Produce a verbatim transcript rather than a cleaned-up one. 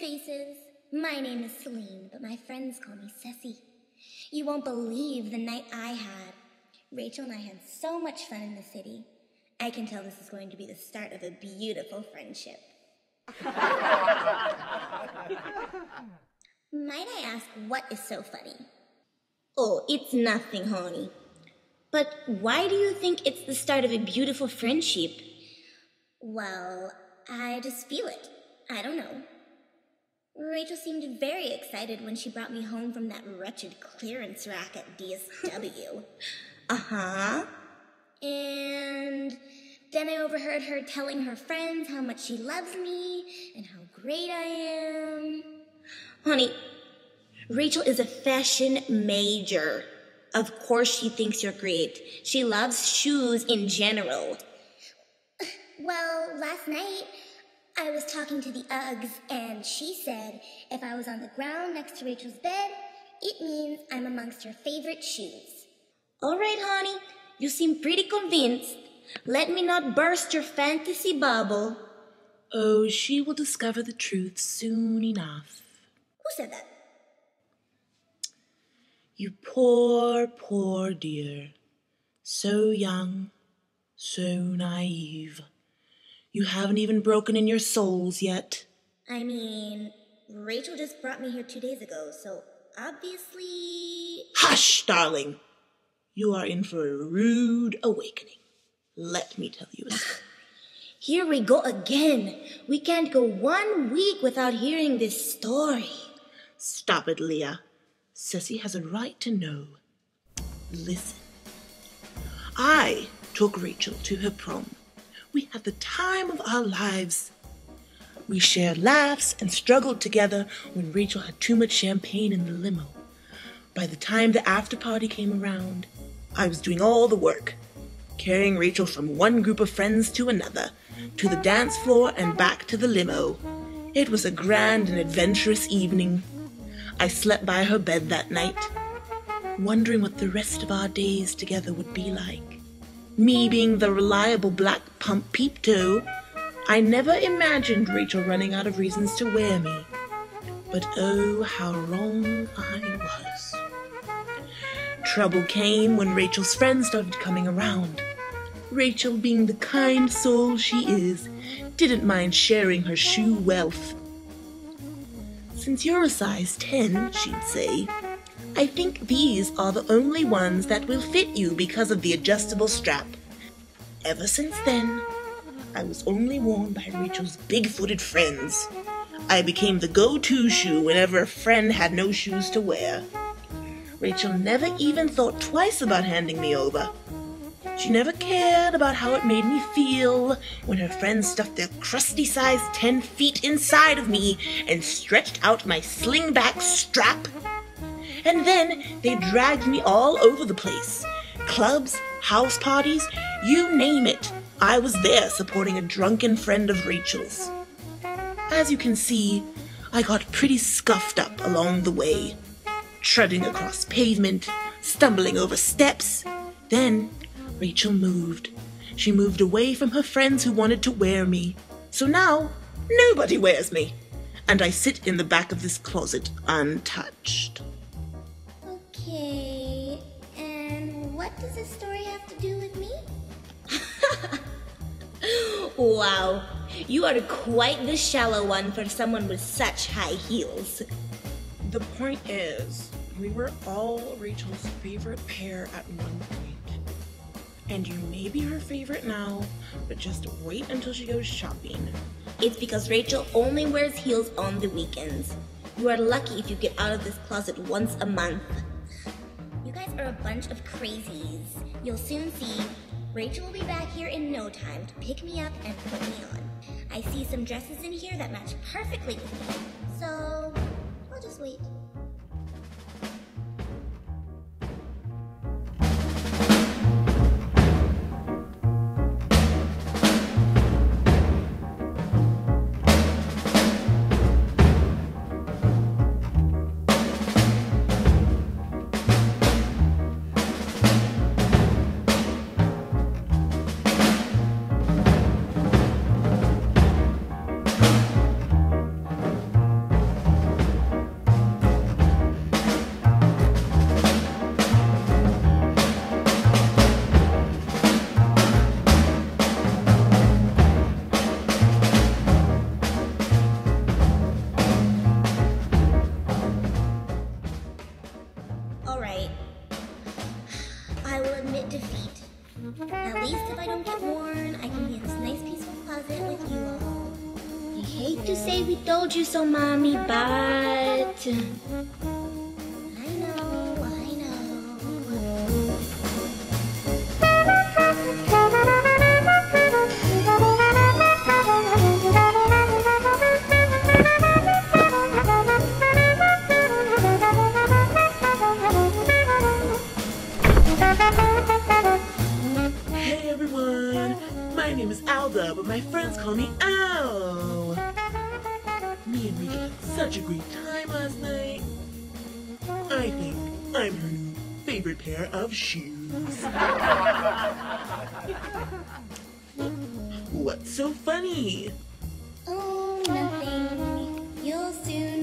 faces. My name is Celine, but my friends call me Ceci. You won't believe the night I had. Rachel and I had so much fun in the city. I can tell this is going to be the start of a beautiful friendship. Might I ask what is so funny? Oh, it's nothing, honey. But why do you think it's the start of a beautiful friendship? Well, I just feel it. I don't know. Rachel seemed very excited when she brought me home from that wretched clearance rack at D S W. Uh-huh. And then I overheard her telling her friends how much she loves me and how great I am. Honey, Rachel is a fashion major. Of course she thinks you're great. She loves shoes in general. Well, last night I was talking to the Uggs, and she said if I was on the ground next to Rachel's bed, it means I'm amongst her favorite shoes. All right, honey, you seem pretty convinced. Let me not burst your fantasy bubble. Oh, she will discover the truth soon enough. Who said that? You poor, poor dear. So young, so naive. You haven't even broken in your souls yet. I mean, Rachel just brought me here two days ago, so obviously... Hush, darling. You are in for a rude awakening. Let me tell you a story. Here we go again. We can't go one week without hearing this story. Stop it, Leah. Ceci has a right to know. Listen. I took Rachel to her prom. We had the time of our lives. We shared laughs and struggled together when Rachel had too much champagne in the limo. By the time the after party came around, I was doing all the work, carrying Rachel from one group of friends to another, to the dance floor and back to the limo. It was a grand and adventurous evening. I slept by her bed that night, wondering what the rest of our days together would be like. Me being the reliable black pump peep-toe, I never imagined Rachel running out of reasons to wear me. But oh, how wrong I was. Trouble came when Rachel's friends started coming around. Rachel, being the kind soul she is, didn't mind sharing her shoe wealth. Since you're a size ten, she'd say, I think these are the only ones that will fit you because of the adjustable strap. Ever since then, I was only worn by Rachel's big-footed friends. I became the go-to shoe whenever a friend had no shoes to wear. Rachel never even thought twice about handing me over. She never cared about how it made me feel when her friends stuffed their crusty size ten feet inside of me and stretched out my slingback strap. And then they dragged me all over the place. Clubs, house parties, you name it. I was there supporting a drunken friend of Rachel's. As you can see, I got pretty scuffed up along the way, treading across pavement, stumbling over steps. Then Rachel moved. She moved away from her friends who wanted to wear me. So now, nobody wears me. And I sit in the back of this closet untouched. Okay, and what does this story have to do with me? Wow, you are quite the shallow one for someone with such high heels. The point is, we were all Rachel's favorite pair at one point. And you may be her favorite now, but just wait until she goes shopping. It's because Rachel only wears heels on the weekends. You are lucky if you get out of this closet once a month. You guys are a bunch of crazies. You'll soon see. Rachel will be back here in no time to pick me up and put me on. I see some dresses in here that match perfectly with me, so I'll just wait. least if I don't get worn, I can be in this nice peaceful closet with you all. I hate to say we told you so, Mommy, but... I know, I know. Hey everyone, my name is Alda, but my friends call me Al. Me and Rachel had such a great time last night. I think I'm her new favorite pair of shoes. What's so funny? Oh, nothing. You'll soon